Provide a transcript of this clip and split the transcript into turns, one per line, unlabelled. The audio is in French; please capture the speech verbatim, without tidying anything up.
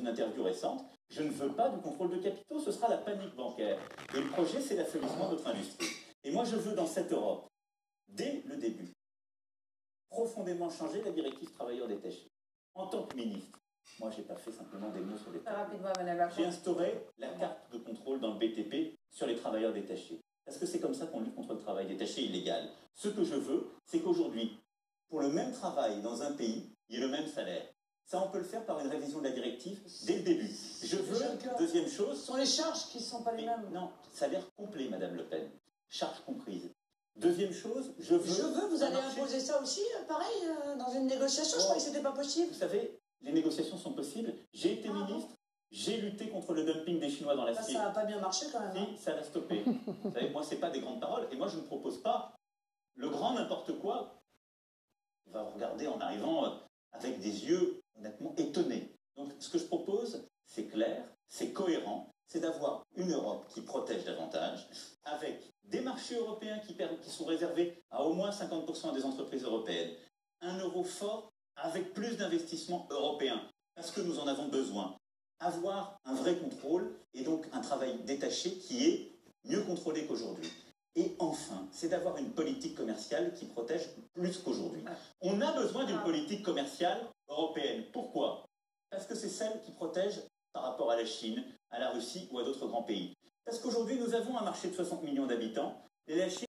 une interview récente, je ne veux pas du contrôle de capitaux, ce sera la panique bancaire. Et le projet, c'est l'affaiblissement de notre industrie. Et moi, je veux dans cette Europe, dès le début, profondément changer la directive travailleurs détachés. En tant que ministre, moi, je n'ai pas fait simplement des mots sur les tables. J'ai instauré la carte de contrôle dans le B T P sur les travailleurs détachés. Parce que c'est comme ça qu'on lutte contre le travail détaché illégal. Ce que je veux, c'est qu'aujourd'hui, pour le même travail dans un pays, il y ait le même salaire. Ça, on peut le faire par une révision de la directive dès le début. Je veux, deuxième chose...
Ce sont les charges qui ne sont pas les mêmes.
Non, salaire complet, Madame Le Pen. Charges comprises. Deuxième chose, je veux...
Je veux, vous allez marché... imposer ça aussi, pareil, euh, dans une négociation, oh, je croyais que ce n'était pas possible.
Vous savez, les négociations sont possibles. J'ai été ah, ministre, bon. J'ai lutté contre le dumping des Chinois dans l'acier.
Ça n'a pas bien marché quand même.
Si, hein. Ça va stopper. Vous savez, moi, ce n'est pas des grandes paroles. Et moi, je ne propose pas le grand n'importe quoi. On va regarder en arrivant avec des yeux honnêtement étonnés. Donc, ce que je propose, c'est clair, c'est cohérent, c'est d'avoir une Europe qui protège davantage, avec des marchés européens qui, qui sont réservés à au moins cinquante pour cent des entreprises européennes, un euro fort avec plus d'investissements européens, parce que nous en avons besoin. Avoir un vrai contrôle et donc un travail détaché qui est mieux contrôlé qu'aujourd'hui. Et enfin, c'est d'avoir une politique commerciale qui protège plus qu'aujourd'hui. On a besoin d'une politique commerciale européenne. Pourquoi? Parce que c'est celle qui protège par rapport à la Chine, à la Russie ou à d'autres grands pays. Parce qu'aujourd'hui, nous avons un marché de soixante millions d'habitants et la Chine